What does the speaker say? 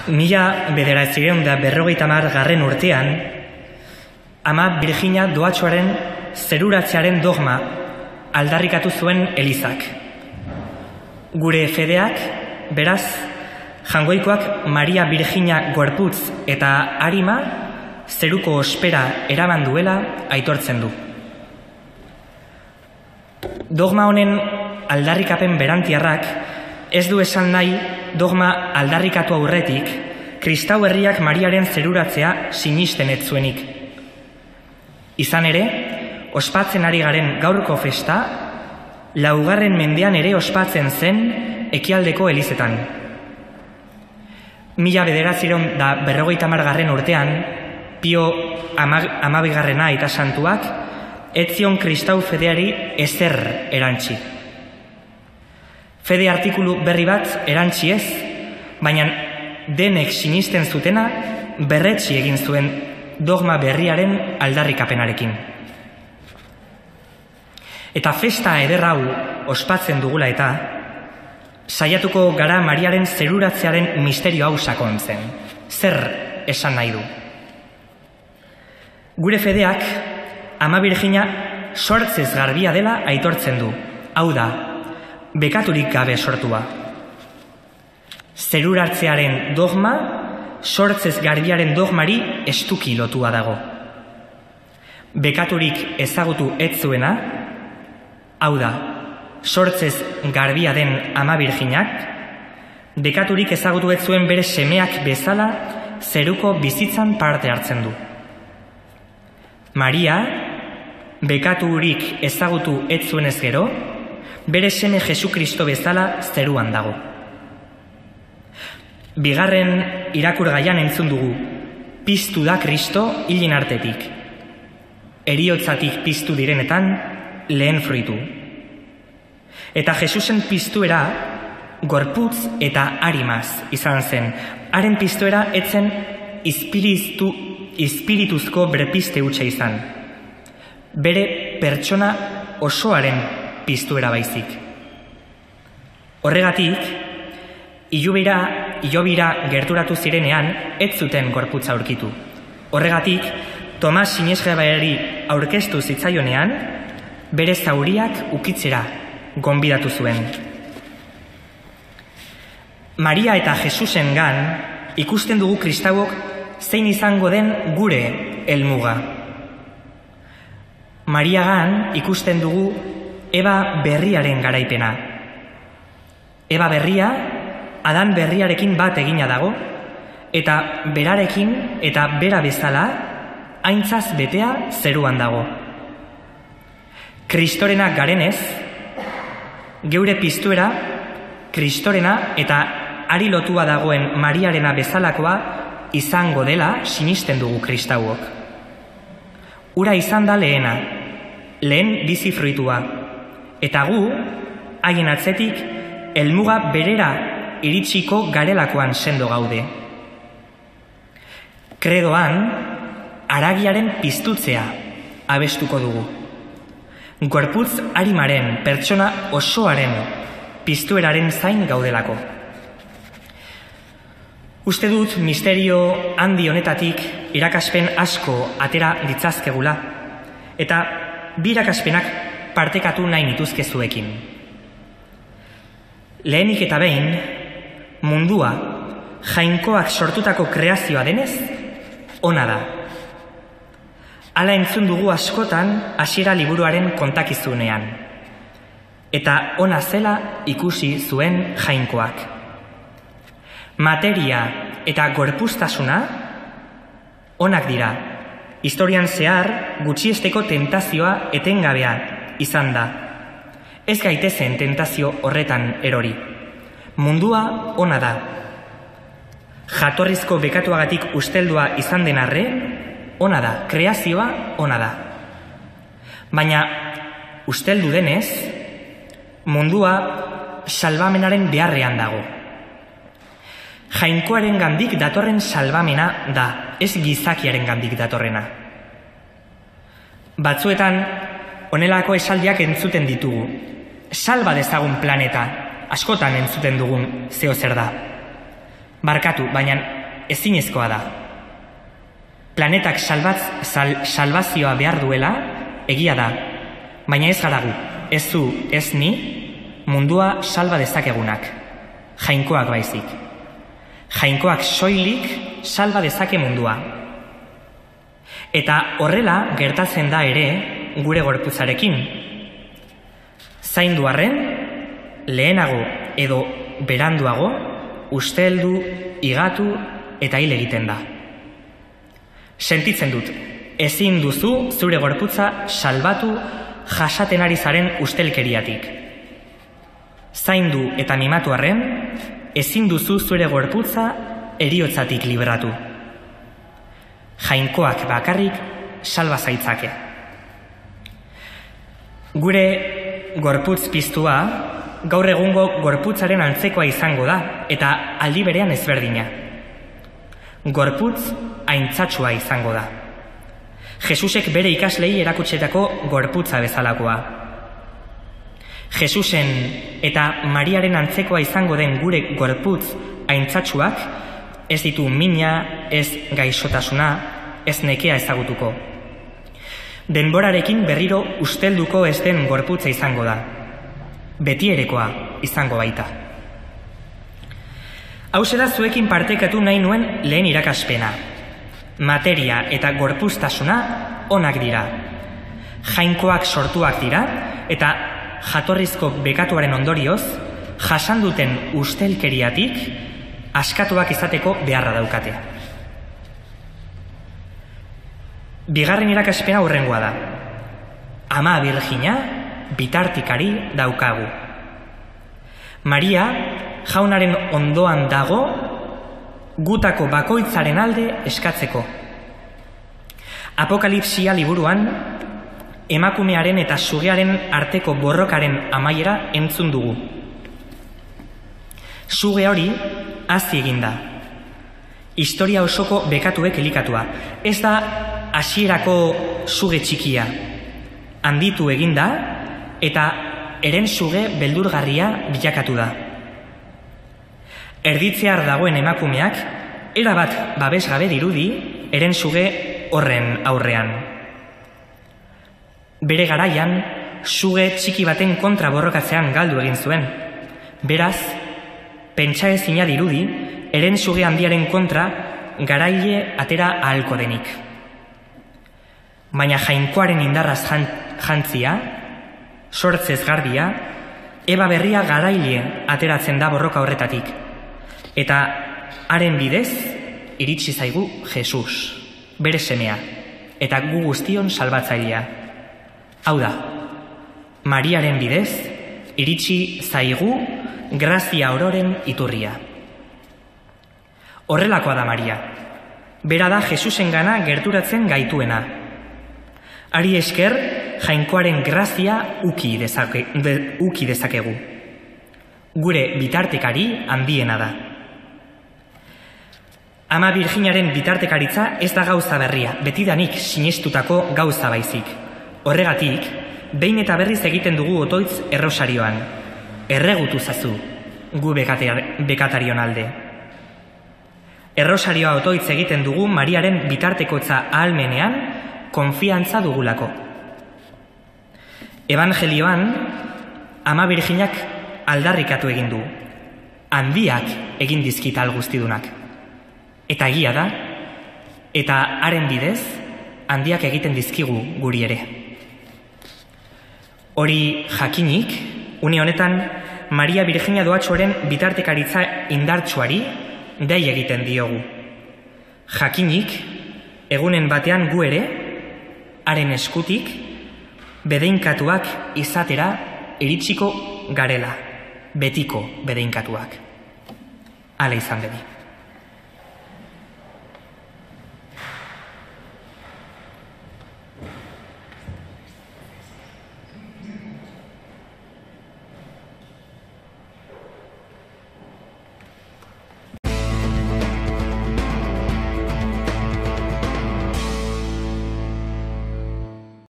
1950 urtean, Ama Birjina Dohatxoaren zeruratzearen dogma aldarrikatu zuen Elizak. Gure fedeak, beraz, Jangoikoak Maria Birjina gorputz eta arima zeruko ospera eraman duela aitortzen du. Dogma honen aldarrikapen berantiarrak ez du esan nahi dogma aldarrikatu aurretik kristau herriak Mariaren zeruratzea sinisten ez zuenik. Izan ere, ospatzen ari garen gaurko festa, 4. mendean ere ospatzen zen Ekialdeko elizetan. 1950 urtean, Pio Amabigarrena eta santuak ez zion kristau fedeari ezer erantzi. Fede artikulu berri bat erantzi ez, baina denek sinisten zutena berretsi egin zuen dogma berriaren aldarrikapenarekin. Eta festa eder hau ospatzen dugula eta saiatuko gara Mariaren zeruratzearen misterio hau sakontzen. Zer esan nahi du? Gure fedeak Ama Birjina sortzez garbia dela aitortzen du. Hau da, bekaturik gabe sortua. Zeruratzearen dogma sortzez garbiaren dogmari estuki lotua dago. Bekaturik ezagutu ez zuena, hau da, sortzez garbia den Ama Birjinak, bekaturik ezagutu ez zuen bere semeak bezala zeruko bizitzan parte hartzen du. Maria, bekaturik ezagutu ez zuenez gero, bere seme Jesukristo bezala zeruan dago. Bigarren irakurgaian entzun dugu, piztu da Kristo hilin artetik. Heriotzatik piztu direnetan, lehen fruitu. Eta Jesusen piztuera gorputz eta arimaz izan zen. Haren piztuera etzen ispirituzko berpiste hutsa izan. Bere pertsona osoaren piztuera baizik. Horregatik, ilobira gerturatu zirenean ez zuten gorputza aurkitu. Horregatik, Tomas sinesgabaiari aurkeztu zitzaionean, bere zauriak ukitzera gonbidatu zuen. Maria eta Jesusengan ikusten dugu kristauok zein izango den gure helmuga. Mariagan ikusten dugu Eba berriaren garaipena. Eba berria Adan berriarekin bat egina dago, eta berarekin eta bera bezala aintzaz betea zeruan dago. Kristorena garenez, geure piztuera, Kristorena eta ari lotua dagoen Mariarena bezalakoa izango dela sinisten dugu kristauok. Ura izan da lehena, lehen bizi fruitua, eta gu, haien atzetik, helmuga berera iritsiko garelakoan sendo gaude. Kredoan, haragiaren piztutzea abestuko dugu. Gorputz arimaren, pertsona osoaren piztueraren zain gaudelako. Uste dut misterio handi honetatik irakaspen asko atera ditzazkegula, eta bi irakaspenak partekatu nahi nituzkezuekin. Lehenik eta behin, mundua, jainkoak sortutako kreazioa denez, ona da. Hala entzun dugu askotan hasiera liburuaren kontakizunean. Eta ona zela ikusi zuen jainkoak. Materia eta gorpuztasuna onak dira. Historian zehar gutxiesteko tentazioa etengabea izan da. Ez gaitezen tentazio horretan erori. Mundua ona da. Jatorrizko bekatuagatik usteldua izan den arren, ona da, kreazioa ona da. Baina, usteldu denez, mundua salbamenaren beharrean dago. Jainkoaren gandik datorren salbamena da, ez gizakiaren gandik datorrena. Batzuetan, honelako esaldiak entzuten ditugu. Salba dezagun planeta, askotan entzuten dugun zeo zer da. Barkatu, baina ezinezkoa da. Planetak salbazioa behar duela, egia da, baina ez gara gu, ez zu, ez ni, mundua salba dezakegunak, jainkoak baizik. Jainkoak soilik salba dezake mundua. Eta horrela gertatzen da ere gure gorputzarekin. Zaindu arren, lehenago edo beranduago, usteldu, higatu eta hil egiten da. Sentitzen dut, ezin duzu zure gorputza salbatu jasaten ari zaren ustelkeriatik. Zaindu eta mimatu arren, ezin duzu zure gorputza heriotzatik libratu. Jainkoak bakarrik salba zaitzake. Gure gorputz piztua gaur egungo gorputzaren antzekoa izango da eta aldi berean ezberdina. Gorputz aintzatsua izango da. Jesusek bere ikaslei erakutsetako gorputza bezalakoa. Jesusen eta Mariaren antzekoa izango den gure gorputz aintzatsuak ez ditu mina, ez gaixotasuna, ez nekea ezagutuko. Denborarekin berriro ustelduko ez den gorputza izango da. Betierekoa izango baita. Hauxe da zuekin partekatu nahi nuen lehen irakaspena. Materia eta gorpuztasuna onak dira. Jainkoak sortuak dira eta jatorrizko bekatuaren ondorioz, jasanduten ustelkeriatik askatuak izateko beharra daukate. Bigarren irakaspena hurrengoa da. Ama Birjina bitartikari daukagu. Maria jaunaren ondoan dago gutako bakoitzaren alde eskatzeko. Apokalipsia liburuan emakumearen eta sugearen arteko borrokaren amaiera entzun dugu. Suge hori hazi egin da. Historia osoko bekatuek elikatua. Ez da hasierako suge txikia. Handitu egin da eta eren suge beldurgarria bilakatu da. Erditzear dagoen emakumeak erabat babesgabe dirudi eren suge horren aurrean. Bere garaian, suge txiki baten kontra borrokatzean galdu egin zuen. Beraz, pentsaezina dirudi, eren suge handiaren kontra garaile atera ahalko denik. Baina jainkoaren indarraz jantzia, sortzez garbia, eba berria garaile ateratzen da borroka horretatik. Eta haren bidez, iritsi zaigu Jesus, bere semea, eta gu guztion salbatzailea. Hau da, Mariaren bidez, iritsi zaigu grazia ororen iturria. Horrelakoa da Maria. Bera da Jesusengana gerturatzen gaituena. Hari esker, jainkoaren grazia uki dezakegu. Gure bitartekari handiena da. Ama Birjinaren bitartekaritza ez da gauza berria, betidanik sinestutako gauza baizik. Horregatik, behin eta berriz egiten dugu otoitz errosarioan. Erregutu zazu, gu bekatarion alde. Errosarioa otoitz egiten dugu Mariaren bitartekotza ahalmenean konfiantza dugulako. Evangelioan, Ama Birjinak aldarrikatu egin du. Handiak egin dizkita guztidunak. Eta egia da, eta haren bidez, handiak egiten dizkigu guri ere. Hori jakinik, une honetan, Maria Birjina doatxoren bitartekaritza indartsuari dei egiten diogu. Jakinik, egunen batean gu ere, haren eskutik, bedeinkatuak izatera iritsiko garela, betiko bedeinkatuak. Hala izan bedi.